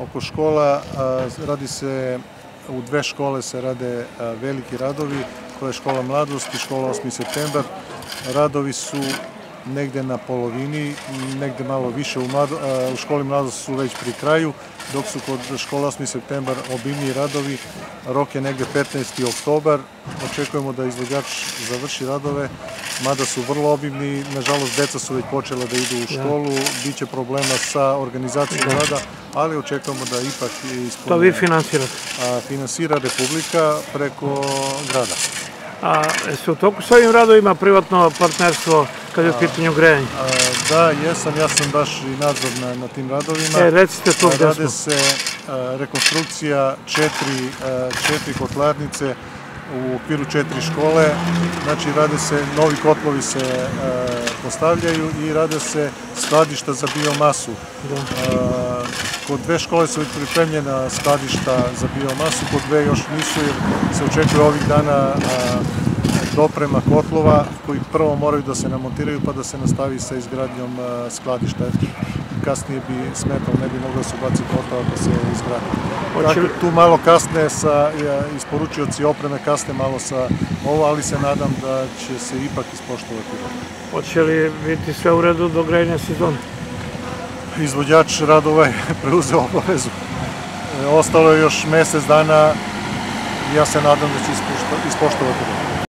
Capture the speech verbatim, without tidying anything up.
Oko škola radi se, u dve škole se rade veliki radovi, to je škola Mladost i škola osmi septembar. Radovi su negde na polovini, negde malo više. U školi Mladost su već pri kraju, dok su kod škola osmi septembar obimniji radovi. Rok je negde petnaesti oktobar. Očekujemo da izvođač završi radove, mada su vrlo obimni. Nažalost, deca su već počela da idu u školu, biće problema sa organizacijom rada, ali očekujemo da ipak ispune. To vi finansirate? Finansira Republika preko grada. A se u toku s ovim radovima privatno partnerstvo kad je u pitanju grejanje? Da, jesam. Ja sam baš i nadzor na tim radovima. E, recite to gde smo. Rade se rekonstrukcija četiri kotlarnice u okviru četiri škole. Znači, rade se, novi kotlovi se postavljaju i rade se skladišta za biomasu. Kod dve škole su već pripremljena skladišta za biomasu, kod dve još nisu, jer se očekuje ovih dana doprema kotlova, koji prvo moraju da se namontiraju pa da se nastavi sa izgradnjom skladišta. Kasnije bi smetalo, ne bi moglo da se ubaci kotlova da se izgradi. Tu malo kasne, isporučioci opreme kasne malo sa ovo, ali se nadam da će se ipak ispoštovati. Hoće li biti sve u redu do grejne sezone? Izvođač radova je preuzeo obavezu. Ostalo je još mesec dana i ja se nadam da će ispoštovati.